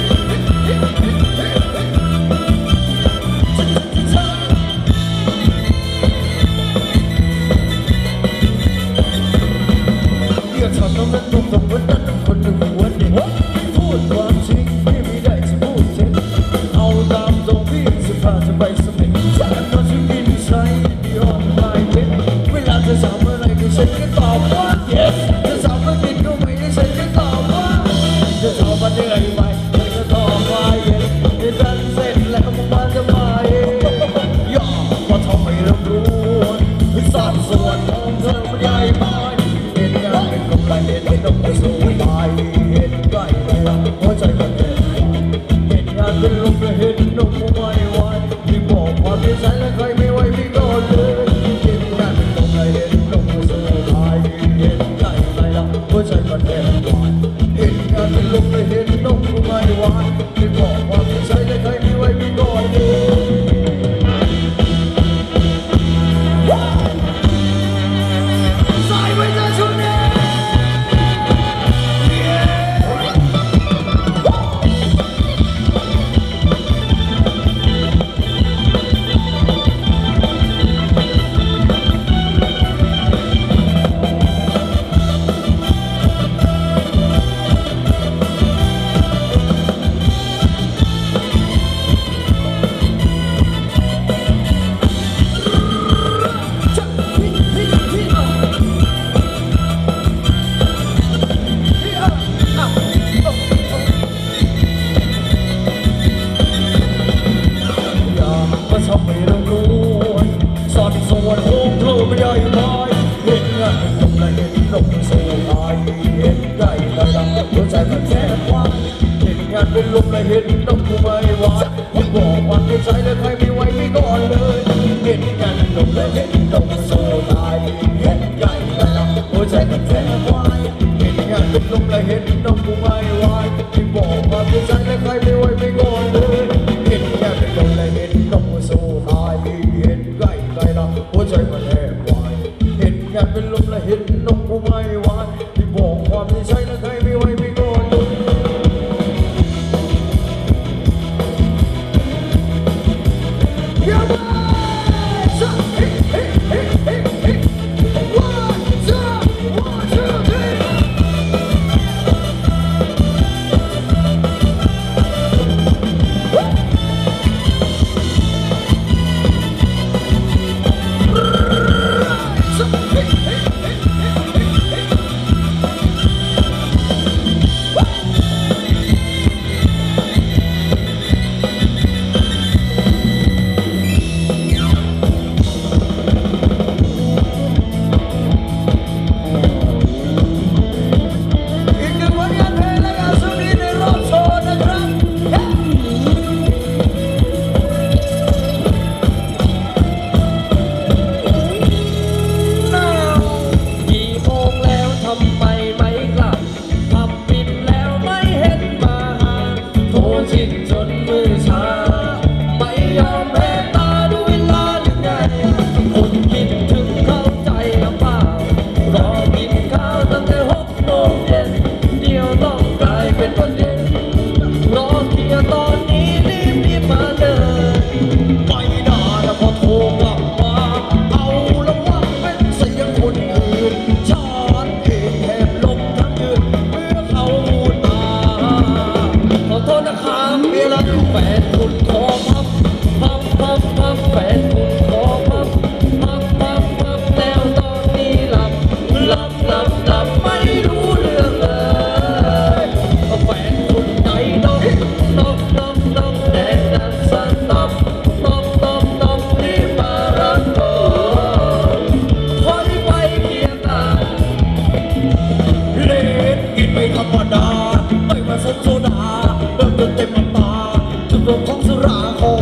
เติมเต็มน้ำตาจุดรวมของสุราขอ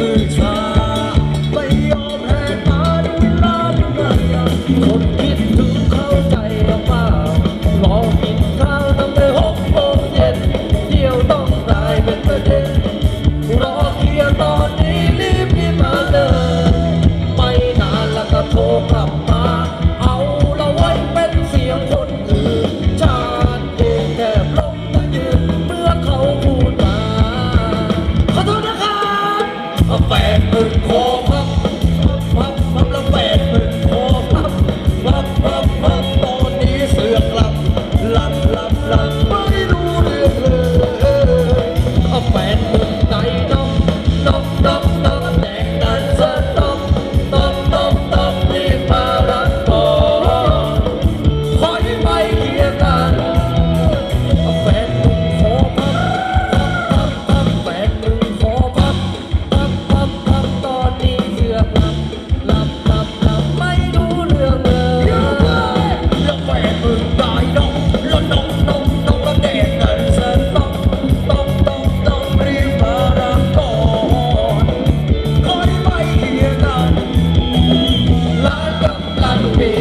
มือชาไม่ยอมแหกตาดูเวลาดูงานคนคิดถึงเข้าใจหรือเปล่ารอกินข้าวตั้งแต่6 โมงเย็นเที่ยวต้องกลายเป็นประเด็นรอเคลียร์ตอนนี้รีบมาเลยไม่นานแล้วก็โทรกลับมาเอาละไว้เป็นเสียงคนอื่นชาติเองแทบล้มทั้งยืนเมื่อเขาพูดมาขอโทษนะครับ80,000 โคพับแล้ว80,000 โคพับตอนนี้เสือกหลับไม่รู้เรื่องเลย80,000ใจน้องแดงดันซะต้องรีบมารับก่อนคอยไปเคลียร์กัน80,000 โคพับ80,000 โคพับตอนนี้เสือกหลับไม่รู้เรื่องเลยแล้ว80,000ใจน้องแล้วแดงดันซะต้องรีบมารับก่อนคอยไปเคลียร์กันล้านกับล้านปี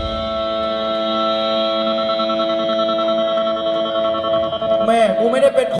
แม่กูไม่ได้เป็น